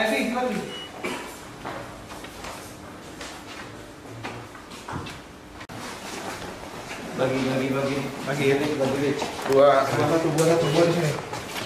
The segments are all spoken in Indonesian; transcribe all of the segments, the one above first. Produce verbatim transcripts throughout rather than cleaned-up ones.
Evi, lagi. Bagi, bagi, bagi, bagi ini, bagi ini. Dua, dua satu, dua satu, dua di sini.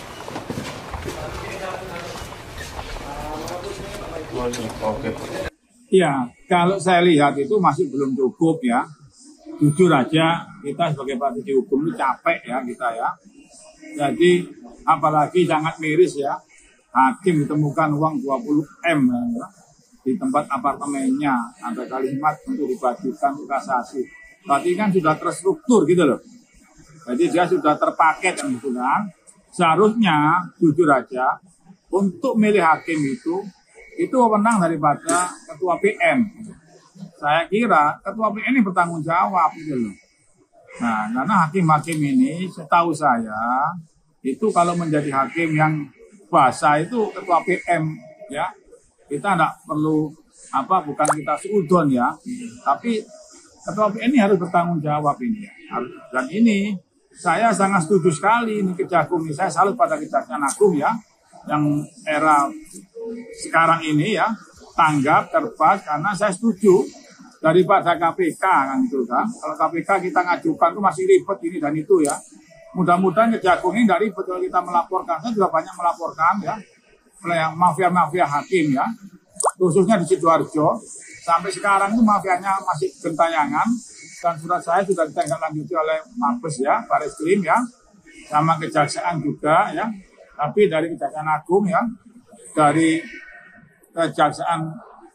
Dua di sini, oke. Ya, kalau saya lihat itu masih belum cukup ya. Jujur aja, kita sebagai praktisi hukum itu capek ya kita ya. Jadi, apalagi sangat miris ya. Hakim ditemukan uang dua puluh M ya, di tempat apartemennya. Ada kalimat untuk dibagikan ke kasasi. Berarti kan sudah terstruktur gitu loh. Jadi dia sudah terpaket yang gitu kan. Seharusnya, jujur aja, untuk milih hakim itu, itu wewenang daripada ketua P M. Saya kira ketua P M ini bertanggung jawab gitu loh. Nah, karena hakim-hakim ini setahu saya itu kalau menjadi hakim yang bahasa itu ketua P M ya. Kita enggak perlu apa bukan kita seudon ya. Tapi ketua P M ini harus bertanggung jawab ini ya. Dan ini saya sangat setuju sekali ini Kejagung ini. Saya salut pada Kejaksaan Agung ya yang era sekarang ini ya tanggap terbas karena saya setuju daripada K P K kan gitu kan. Kalau K P K kita ngajukan itu masih ribet ini dan itu ya. Mudah-mudahan Kejagung ini nggak ribet kalau kita melaporkan. Saya juga banyak melaporkan ya oleh mafia-mafia hakim ya. Khususnya di Sidoarjo sampai sekarang itu mafianya masih gentayangan dan surat saya sudah ditindaklanjuti oleh Mabes ya, Bareskrim ya, sama Kejaksaan juga ya. Tapi dari Kejaksaan Agung ya, dari Kejaksaan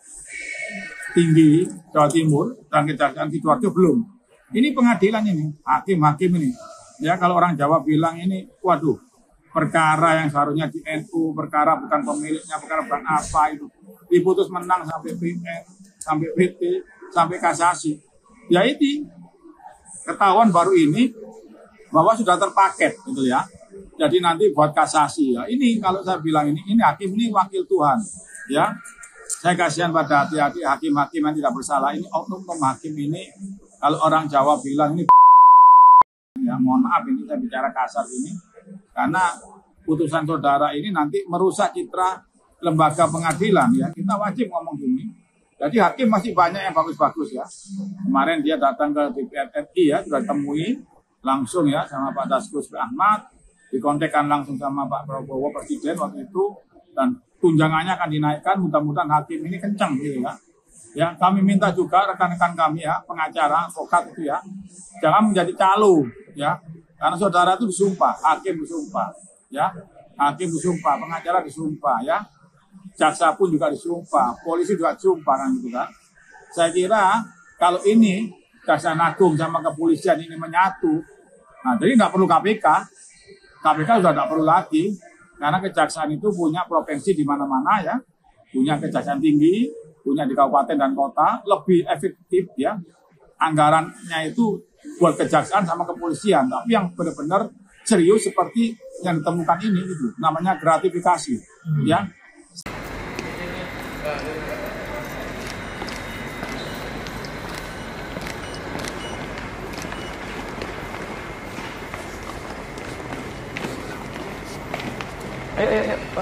Tinggi Jawa Timur dan Kejaksaan Sidoarjo belum. Ini pengadilan ini, hakim-hakim ini. Ya kalau orang Jawa bilang ini, waduh, perkara yang seharusnya di N U, perkara bukan pemiliknya, perkara bukan apa itu, diputus menang sampai P M, sampai P T, sampai kasasi. Ya ini ketahuan baru ini bahwa sudah terpaket gitu ya. Jadi nanti buat kasasi ya. Ini kalau saya bilang ini, ini hakim ini wakil Tuhan ya. Saya kasihan pada hati-hati hakim-hakim yang tidak bersalah. Ini oknum-oknum hakim ini kalau orang Jawa bilang ini ya mohon maaf ini saya bicara kasar ini karena putusan saudara ini nanti merusak citra lembaga pengadilan ya. Kita wajib ngomong gini. Jadi hakim masih banyak yang bagus-bagus ya. Kemarin dia datang ke D P R R I ya, sudah temui langsung ya sama Pak Daskus Ahmad, dikontekkan langsung sama Pak Prabowo Presiden waktu itu, dan tunjangannya akan dinaikkan, mudah-mudahan hakim ini kencang gitu ya. Ya, kami minta juga rekan-rekan kami ya, pengacara, advokat itu ya, jangan menjadi calo ya, karena saudara itu disumpah, hakim disumpah ya, hakim disumpah, pengacara disumpah ya, jaksa pun juga disumpah, polisi juga disumpah kan gitu kan. Saya kira kalau ini Kejaksaan Agung sama kepolisian ini menyatu, nah jadi nggak perlu K P K, K P K sudah nggak perlu lagi, karena kejaksaan itu punya provinsi di mana-mana ya, punya kejaksaan tinggi, punya di kabupaten dan kota, lebih efektif ya, anggarannya itu buat kejaksaan sama kepolisian, tapi yang benar-benar serius seperti yang ditemukan ini itu, namanya gratifikasi hmm. ya. Ayo, ayo, ayo, Pak.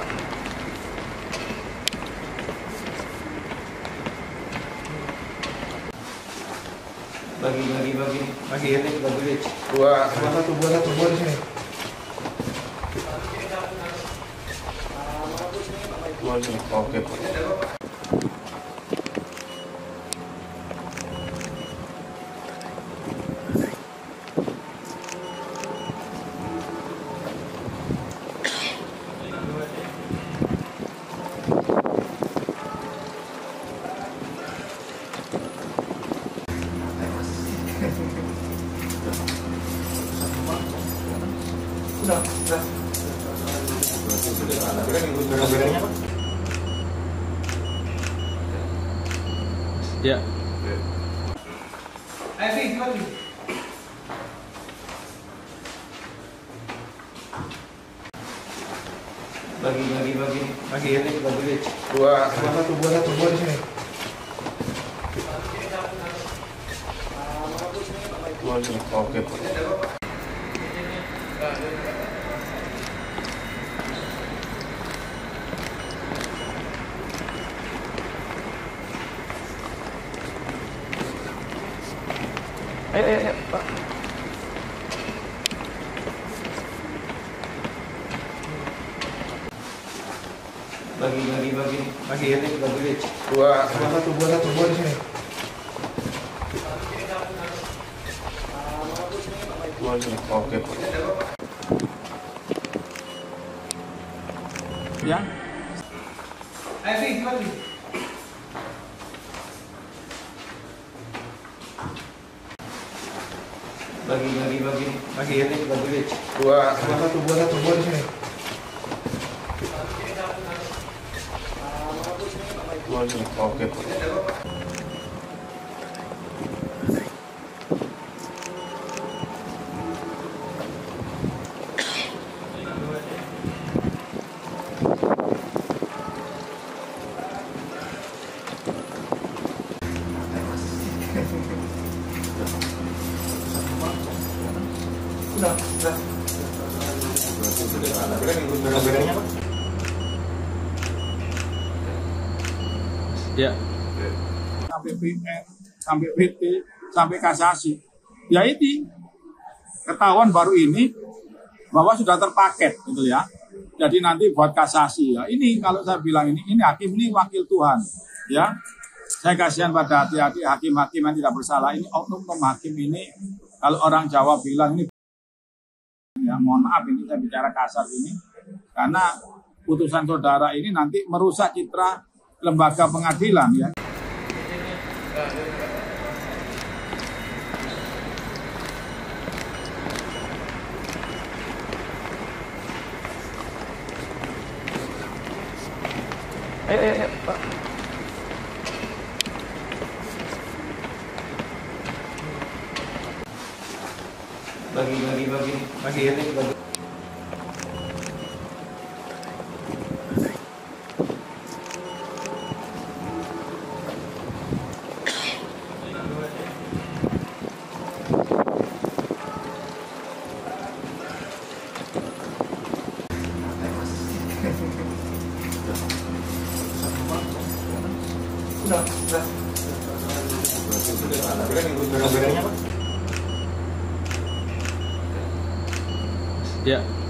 Bagi, bagi, bagi, bagi ini, bagi ini. Dua, dua satu, dua satu, dua di sini. Dua di sini, oke. Sudah, sudah. Ya. Evi, lagi. Bagi, bagi, bagi, bagi ini, bagi ini. Dua, dua satu, dua satu, dua di sini. Dua di sini, oke. Ayo, ayo, ayo, Pak. Bagi, bagi, bagi, bagi ini, bagi ini. Dua, dua satu, dua satu, dua di sini. Dua di sini. Oke. Ya. Ayo, Fi, bagi. Bagi, bagi, bagi, bagi ini, bagi ini. Dua, dua satu, dua satu, dua di sini. Dua di sini. Oke. Sudah, sudah. Bedanya apa? Ya. Sampai P N, sampai W T, sampai kasasi. Ya ini ketahuan baru ini bahwa sudah terpaket gitu ya. Jadi nanti buat kasasi ya. Ini kalau saya bilang ini, ini hakim ini wakil Tuhan ya. Saya kasihan pada hati-hati hakim-hakim yang tidak bersalah. Ini oknum-oknum hakim ini kalau orang Jawa bilang ini ya mohon maaf ini saya bicara kasar ini karena putusan saudara ini nanti merusak citra lembaga pengadilan ya. Ayo, ayo, ayo, Pak. Bagi, bagi, bagi, bagi ini, bagi. Sudah, sudah. Bedanya apa? Ya.